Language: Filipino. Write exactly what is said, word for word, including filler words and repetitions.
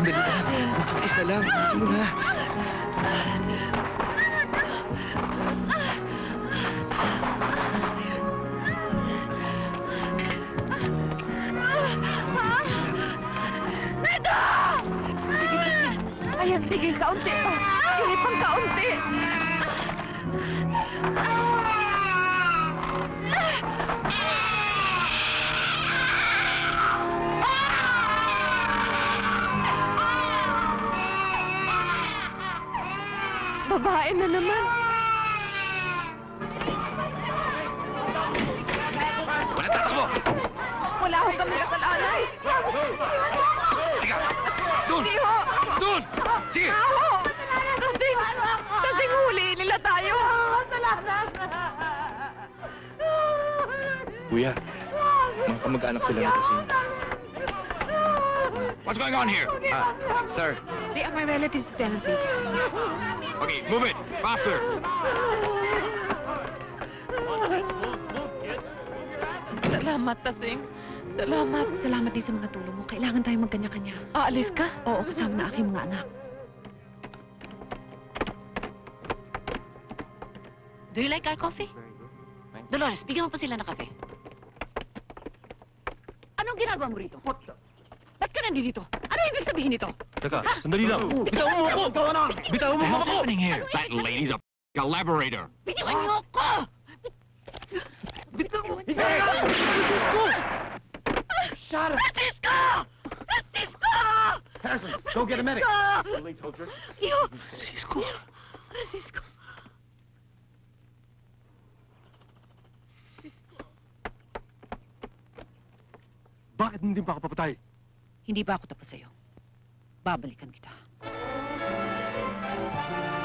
Sandali lang. Isa lang. Muna. Rito! Ayan, tigil kaunti pa. Tigil pang kaunti. Babae na naman. Wala tatakbo! Wala akong kami nakalanay. Teka! Doon! Hindi ho! Doon! Sige! Ako! Kasing, kasing huli nila tayo. Kuya, mga kamag-anak sila na kasi. What's going on here? Ah, sir. They are my relatives, Lieutenant Lee. Okay, move it! Faster! Salamat, Tasing. Salamat. Salamat din sa mga tulong mo. Kailangan tayong magkanya-kanya. Aalis ka? Oo, kasama na aking mga anak. Do you like our coffee? Dolores, bigyan mo pa sila ng kape. Anong ginagawa mo rito? Ba't ka nandito? Ano ibig sabihin nito? Teka, sandali lang. Bitaw mo ako! Bitaw mo ako! What's happening here? That lady's a collaborator. Bitiwan niyo ako! Bitaw mo! Francisco! Shut up! Francisco! Francisco! Harrison, go get a medic. Francisco! Iyo! Francisco! Francisco! Bakit hindi pa ako papatay? Hindi ba ako tapos sa'yo? Babalikan kita.